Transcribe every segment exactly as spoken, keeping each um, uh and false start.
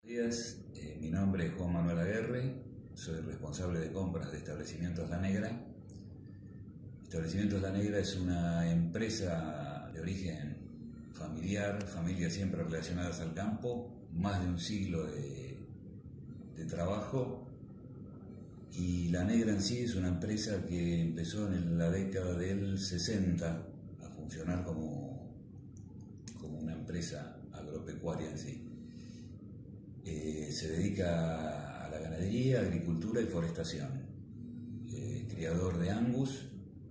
Días, eh, mi nombre es Juan Manuel Aguerre, soy responsable de compras de Establecimientos La Negra. Establecimientos La Negra es una empresa de origen familiar, familias siempre relacionadas al campo, más de un siglo de, de trabajo. Y La Negra en sí es una empresa que empezó en la década del sesenta a funcionar como, como una empresa agropecuaria en sí. Eh, se dedica a la ganadería, agricultura y forestación. Eh, criador de Angus,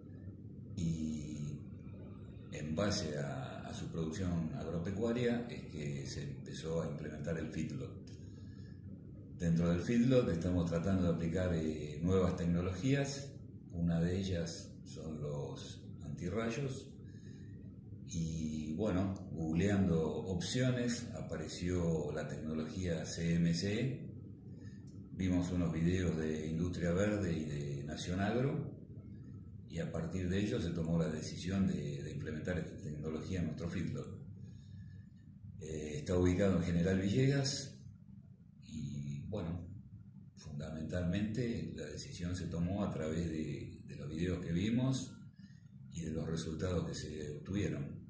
y en base a, a su producción agropecuaria es que se empezó a implementar el feedlot. Dentro del feedlot estamos tratando de aplicar eh, nuevas tecnologías. Una de ellas son los antirrayos. Y bueno, googleando opciones apareció la tecnología C M C E. Vimos unos videos de Industria Verde y de Nación Agro, y a partir de ello se tomó la decisión de, de implementar esta tecnología en nuestro feedlot. Eh, está ubicado en General Villegas y bueno, fundamentalmente la decisión se tomó a través de, de los videos que vimos y de los resultados que se obtuvieron.